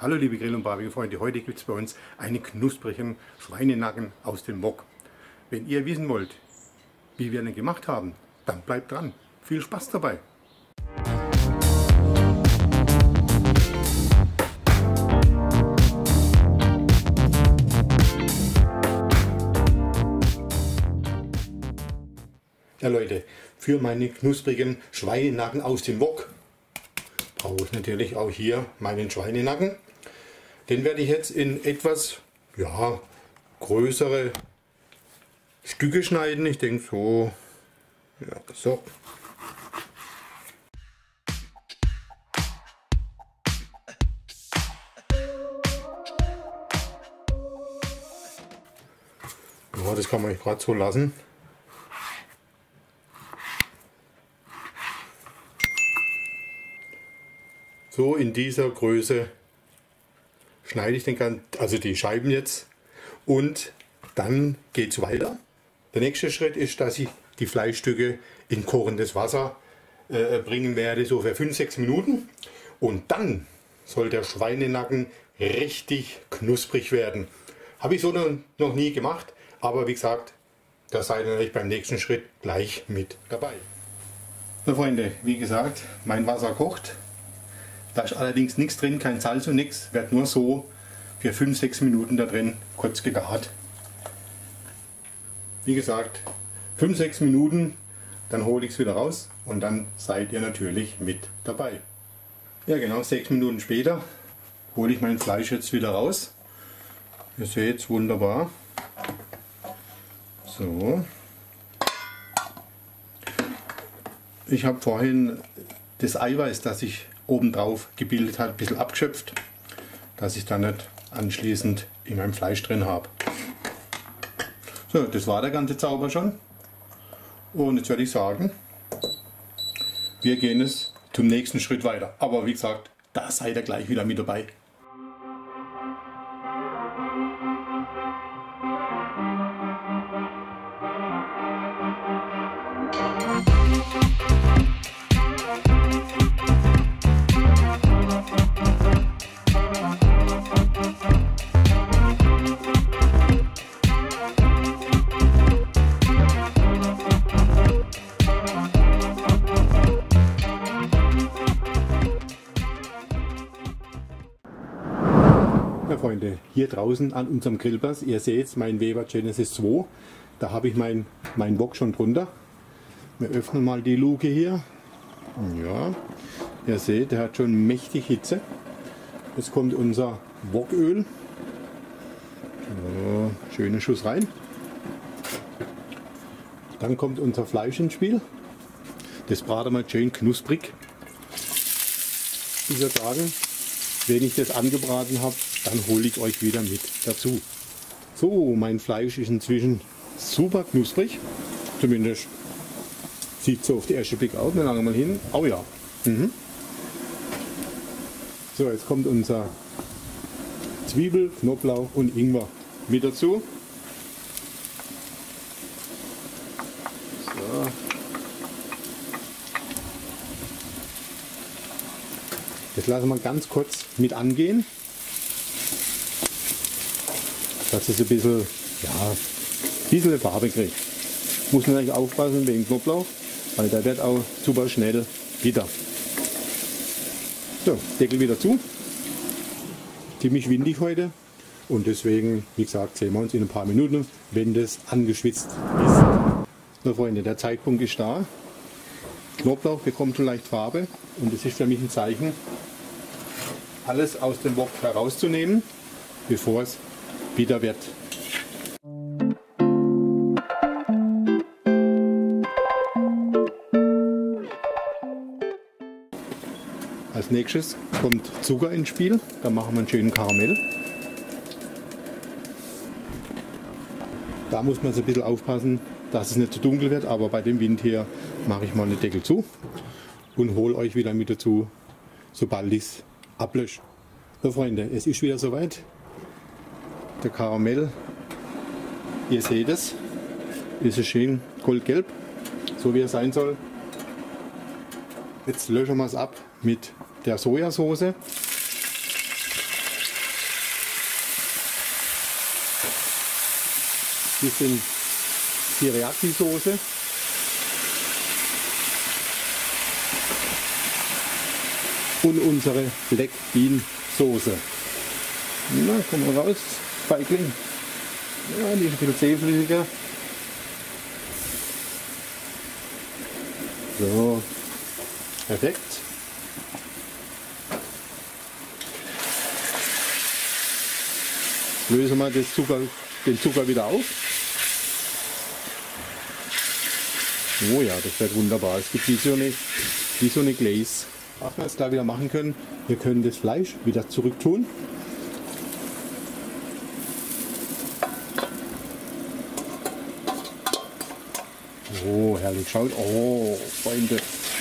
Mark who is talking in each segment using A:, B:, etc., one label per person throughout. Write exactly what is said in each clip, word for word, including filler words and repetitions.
A: Hallo liebe Grill- und Barbecue-Freunde, heute gibt es bei uns einen knusprigen Schweinenacken aus dem Wok. Wenn ihr wissen wollt, wie wir den gemacht haben, dann bleibt dran. Viel Spaß dabei! Ja Leute, für meine knusprigen Schweinenacken aus dem Wok brauche ich natürlich auch hier meinen Schweinenacken. Den werde ich jetzt in etwas ja, größere Stücke schneiden. Ich denke so, ja, so. Ja, das kann man gerade so lassen. So in dieser Größe schneide ich den ganzen, also die Scheiben jetzt, und dann geht es weiter. Der nächste Schritt ist, dass ich die Fleischstücke in kochendes Wasser äh, bringen werde, so für fünf bis sechs Minuten. Und dann soll der Schweinenacken richtig knusprig werden. Habe ich so noch, noch nie gemacht, aber wie gesagt, da seid ihr natürlich beim nächsten Schritt gleich mit dabei. So Freunde, wie gesagt, mein Wasser kocht. Da ist allerdings nichts drin, kein Salz und nichts, wird nur so für fünf bis sechs Minuten da drin kurz gegart. Wie gesagt, fünf bis sechs Minuten, dann hole ich es wieder raus und dann seid ihr natürlich mit dabei. Ja genau, sechs Minuten später hole ich mein Fleisch jetzt wieder raus. Ihr seht es wunderbar. So. Ich habe vorhin das Eiweiß, das sich obendrauf gebildet hat, ein bisschen abgeschöpft, dass ich dann nicht anschließend in meinem Fleisch drin habe. So, das war der ganze Zauber schon. Und jetzt würde ich sagen, wir gehen es zum nächsten Schritt weiter. Aber wie gesagt, da seid ihr gleich wieder mit dabei. Ja Freunde, hier draußen an unserem Grillplatz, ihr seht mein Weber Genesis zwei, da habe ich mein, mein Wok schon drunter. Wir öffnen mal die Luke hier. Ja, ihr seht, der hat schon mächtig Hitze. Jetzt kommt unser Woköl. So, schöner Schuss rein. Dann kommt unser Fleisch ins Spiel. Das braten wir schön knusprig. Ich würde sagen, wenn ich das angebraten habe, dann hole ich euch wieder mit dazu. So, mein Fleisch ist inzwischen super knusprig. Zumindest sieht so auf den ersten Blick aus. Wir langen mal hin. Oh ja. Mhm. So, jetzt kommt unser Zwiebel, Knoblauch und Ingwer mit dazu. So. Das lassen wir ganz kurz mit angehen, dass es ein bisschen, ja, ein bisschen Farbe kriegt. Muss man natürlich aufpassen wegen Knoblauch, weil der wird auch super schnell bitter. So, Deckel wieder zu. Ziemlich windig heute und deswegen, wie gesagt, sehen wir uns in ein paar Minuten, wenn das angeschwitzt ist. So Freunde, der Zeitpunkt ist da. Knoblauch bekommt schon leicht Farbe und das ist für mich ein Zeichen, alles aus dem Wok herauszunehmen, bevor es bitter wird. Als nächstes kommt Zucker ins Spiel, da machen wir einen schönen Karamell. Da muss man so ein bisschen aufpassen, dass es nicht zu dunkel wird, aber bei dem Wind hier mache ich mal den Deckel zu und hole euch wieder mit dazu, sobald ich es ablösche. So Freunde, es ist wieder soweit. Der Karamell, ihr seht es, ist schön goldgelb, so wie er sein soll. Jetzt löschen wir es ab mit der Sojasauce. bisschen Teriyaki-Soße. Und unsere Black Bean Soße. Na, kommen wir raus. Feigling. Ja, die ist ein bisschen zähflüssiger. So. Perfekt. Jetzt lösen wir das Zucker, den Zucker wieder auf. Oh ja, das wird wunderbar. Es gibt wie so eine, wie so eine Glaze. Was wir jetzt da wieder machen können, wir können das Fleisch wieder zurück tun. Oh, herrlich, schaut. Oh, Freunde.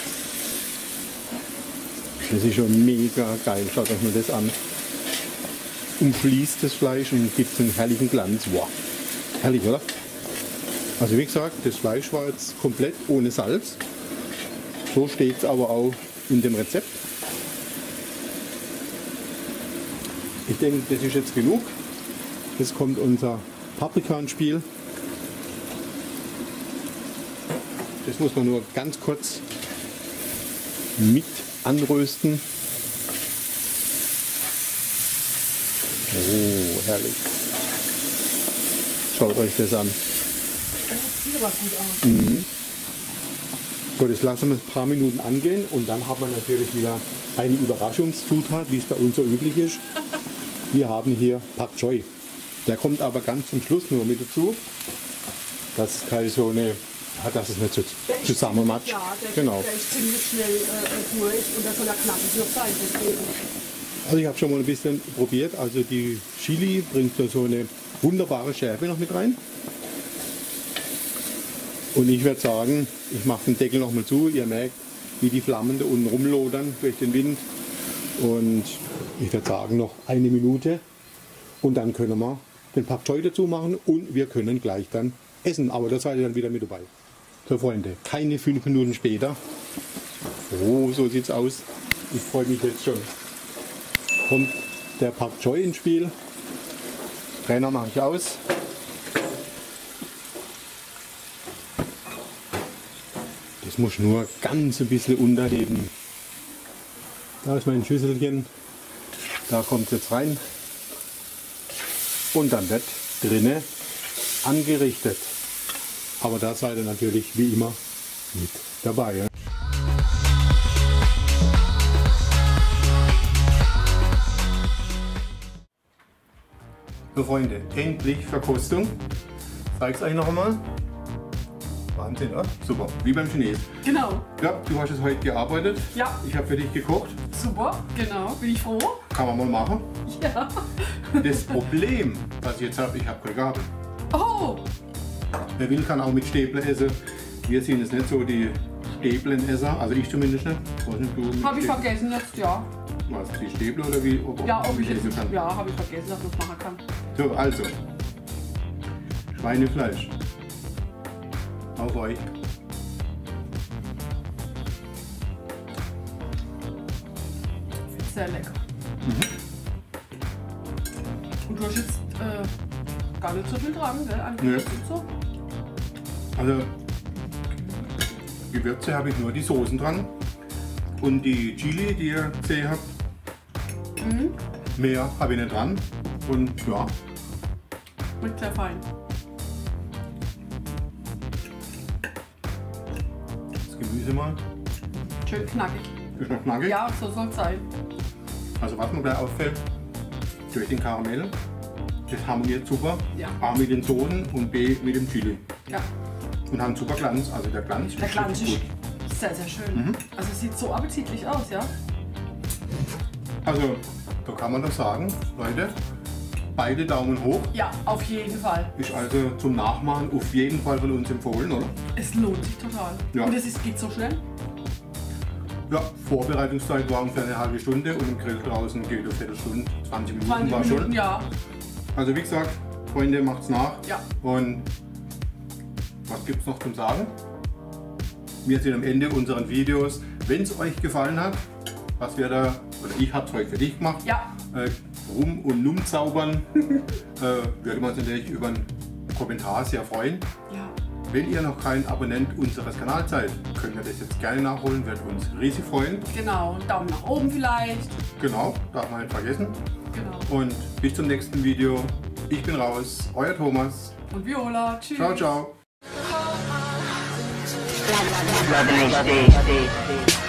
A: Das ist schon mega geil. Schaut euch mal das an. Umfließt das Fleisch und gibt einen herrlichen Glanz. Wow, herrlich, oder? Also wie gesagt, das Fleisch war jetzt komplett ohne Salz. So steht es aber auch in dem Rezept. Ich denke, das ist jetzt genug. Jetzt kommt unser Paprika ins Spiel. Das muss man nur ganz kurz mit anrösten. Oh, herrlich. Schaut euch das an.
B: Das sieht aber gut aus.
A: Mhm. So, das lassen wir ein paar Minuten angehen und dann haben wir natürlich wieder eine Überraschungszutat, wie es bei uns so üblich ist. Wir haben hier Pak Choi. Der kommt aber ganz zum Schluss nur mit dazu. Das ist keine so eine, dass es nicht so zusammenmatscht.
B: Ja, der
A: genau.
B: der ist ziemlich schnell äh, durch und das soll ja knackig noch sein. Deswegen.
A: Also ich habe schon mal ein bisschen probiert. Also die Chili bringt da so eine wunderbare Schärfe noch mit rein. Und ich würde sagen, ich mache den Deckel noch mal zu. Ihr merkt, wie die Flammen da unten rumlodern durch den Wind. Und ich würde sagen, noch eine Minute. Und dann können wir den Pak Choi dazu machen und wir können gleich dann essen. Aber da seid ihr dann wieder mit dabei. So Freunde, keine fünf Minuten später. Oh, so sieht es aus. Ich freue mich jetzt schon. Kommt der Pak Choi ins Spiel. Brenner mache ich aus. Das muss nur ganz ein bisschen unterheben. Da ist mein Schüsselchen. Da kommt es jetzt rein. Und dann wird drinnen angerichtet. Aber da seid ihr natürlich wie immer mit dabei. Ja? So Freunde, endlich Verkostung. Ich zeige es euch noch einmal. Wahnsinn, oder? Super, wie beim Chinesen.
B: Genau.
A: Ja, du hast es heute gearbeitet.
B: Ja.
A: Ich habe für dich gekocht.
B: Super, genau. Bin ich froh.
A: Kann man mal machen.
B: Ja.
A: Das Problem, was ich jetzt habe, ich habe keine Gabel.
B: Oh!
A: Wer will, kann auch mit Stäbler essen. Wir sind jetzt nicht so die Stäblenesser, also ich zumindest nicht.
B: Habe ich vergessen jetzt, ja.
A: Was, die Stäbler oder wie? Ob
B: Ja, ob ich jetzt,
A: essen kann?
B: ja, habe ich vergessen, dass man es machen kann.
A: So, also. Schweinefleisch. Auf euch.
B: Sehr lecker. Mhm. Und du hast jetzt äh, gar nicht so viel dran, gell? Eigentlich
A: Nee.
B: so.
A: Also, Gewürze habe ich nur die Soßen dran. Und die Chili, die ihr gesehen habt,
B: Mhm.
A: mehr habe ich nicht dran. Und ja,
B: Wird sehr fein.
A: das Gemüse mal.
B: Schön knackig.
A: Ist noch knackig.
B: Ja, so soll es sein.
A: Also was mir gleich auffällt, durch den Karamell, das harmoniert super.
B: Ja.
A: A mit den Soßen und B mit dem Chili.
B: Ja.
A: Und haben super Glanz. Also der Glanz
B: Der
A: ist
B: Glanz
A: richtig
B: ist
A: gut.
B: sehr, sehr schön.
A: Mhm.
B: Also es sieht so appetitlich aus, ja?
A: Also da kann man doch sagen, Leute, beide Daumen hoch.
B: Ja, auf jeden Fall.
A: Ist also zum Nachmachen auf jeden Fall von uns empfohlen, oder?
B: Es lohnt sich total.
A: Ja.
B: Und es ist, geht so schnell.
A: Ja, Vorbereitungszeit war ungefähr eine halbe Stunde und im Grill draußen geht eine Viertelstunde, zwanzig Minuten
B: zwanzig
A: war
B: Minuten,
A: schon.
B: ja.
A: Also wie gesagt, Freunde, macht's nach.
B: Ja.
A: Und was gibt's noch zum Sagen? Wir sind am Ende unserer Videos. Wenn es euch gefallen hat, was wir da, oder ich habe es heute für dich gemacht,
B: Ja.
A: äh, rum und num zaubern, äh, würde man uns natürlich über ein Kommentar sehr freuen.
B: Ja.
A: Wenn ihr noch kein Abonnent unseres Kanals seid, könnt ihr das jetzt gerne nachholen, wird uns riesig freuen.
B: Genau, Daumen nach oben vielleicht.
A: Genau, darf man nicht vergessen.
B: Genau.
A: Und bis zum nächsten Video. Ich bin raus, euer Thomas.
B: Und Viola, tschüss.
A: Ciao, ciao.
C: Love the